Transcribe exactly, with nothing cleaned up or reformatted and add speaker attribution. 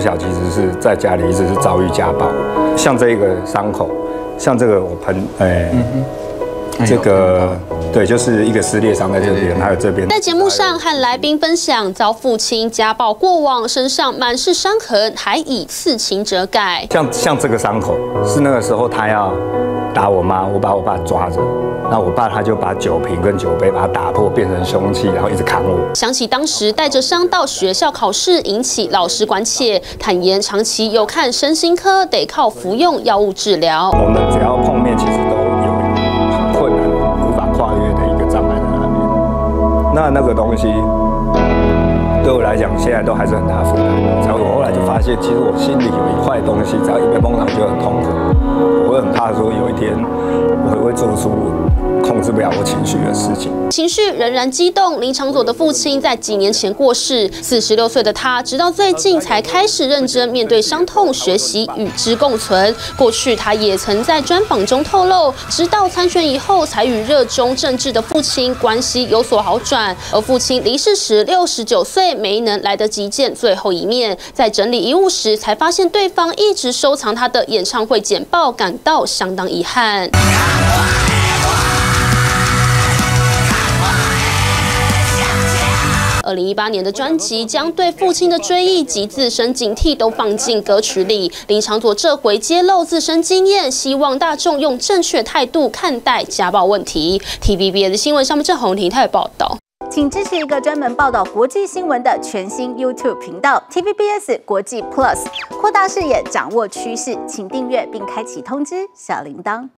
Speaker 1: 小其实是在家里一直是遭遇家暴，像这一个伤口，像这个我盆，哎、嗯哼，这个。对，就是一个撕裂伤在这边，还有这边。
Speaker 2: 在节目上和来宾分享遭父亲家暴过往，身上满是伤痕，还以刺青遮盖。
Speaker 1: 像像这个伤口，是那个时候他要打我妈，我把我爸抓着，那我爸他就把酒瓶跟酒杯把它打破，变成凶器，然后一直砍我。
Speaker 2: 想起当时带着伤到学校考试，引起老师关切，坦言长期有看身心科，得靠服用药物治疗。
Speaker 1: 我们只要碰面，其实都有很困难，无法跨越的一个障碍在那边。那那个东西对我来讲，现在都还是很大负担。然后我后来就发现，其实我心里有一块东西，只要一被碰到就很痛苦。我会很怕说有一天我会会做出控制不了我情绪的事情。
Speaker 2: 情绪仍然激动。林长佐的父亲在几年前过世，四十六岁的他，直到最近才开始认真面对伤痛，学习与之共存。过去他也曾在专访中透露，直到参选以后，才与热衷政治的父亲关系有所好转。而父亲离世时六十九岁，没能来得及见最后一面。在整理遗物时，才发现对方一直收藏他的演唱会简报，感到相当遗憾。二零一八年的专辑将对父亲的追忆及自身警惕都放进歌曲里。林长佐这回揭露自身经验，希望大众用正确态度看待家暴问题。T V B S 新闻上面郑红婷台报道。
Speaker 3: 请支持一个专门报道国际新闻的全新 YouTube 频道 T V B S 国际 Plus， 扩大视野，掌握趋势，请订阅并开启通知小铃铛。